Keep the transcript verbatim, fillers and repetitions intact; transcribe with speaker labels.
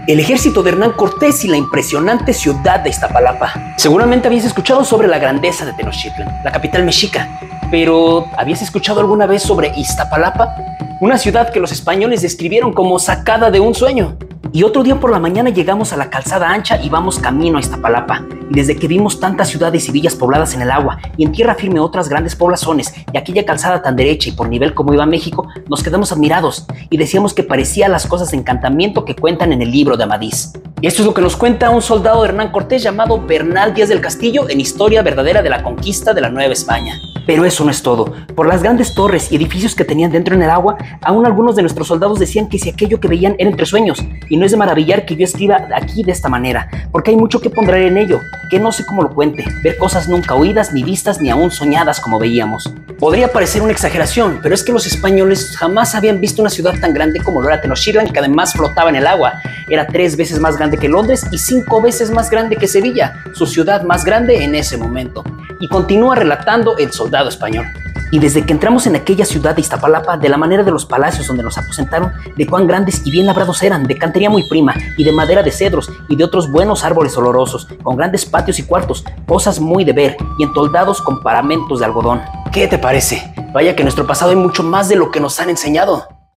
Speaker 1: el ejército de Hernán Cortés y la impresionante ciudad de Iztapalapa. Seguramente habías escuchado sobre la grandeza de Tenochtitlan, la capital mexica, pero ¿habías escuchado alguna vez sobre Iztapalapa? Una ciudad que los españoles describieron como sacada de un sueño. Y otro día por la mañana llegamos a la calzada ancha y vamos camino a Iztapalapa. Y desde que vimos tantas ciudades y villas pobladas en el agua y en tierra firme otras grandes poblaciones y aquella calzada tan derecha y por nivel como iba México, nos quedamos admirados y decíamos que parecía las cosas de encantamiento que cuentan en el libro de Amadís. Y esto es lo que nos cuenta un soldado de Hernán Cortés llamado Bernal Díaz del Castillo en Historia verdadera de la conquista de la Nueva España. Pero eso no es todo. Por las grandes torres y edificios que tenían dentro en el agua, aún algunos de nuestros soldados decían que si aquello que veían era entre sueños. Y no es de maravillar que yo escriba aquí de esta manera, porque hay mucho que pondré en ello, que no sé cómo lo cuente, ver cosas nunca oídas, ni vistas, ni aún soñadas como veíamos. Podría parecer una exageración, pero es que los españoles jamás habían visto una ciudad tan grande como lo era Tenochtitlan, que además flotaba en el agua. Era tres veces más grande que Londres y cinco veces más grande que Sevilla, su ciudad más grande en ese momento. Y continúa relatando el soldado español. Y desde que entramos en aquella ciudad de Iztapalapa, de la manera de los palacios donde nos aposentaron, de cuán grandes y bien labrados eran, de cantería muy prima, y de madera de cedros, y de otros buenos árboles olorosos, con grandes patios y cuartos, cosas muy de ver, y entoldados con paramentos de algodón. ¿Qué te parece? Vaya que en nuestro pasado hay mucho más de lo que nos han enseñado.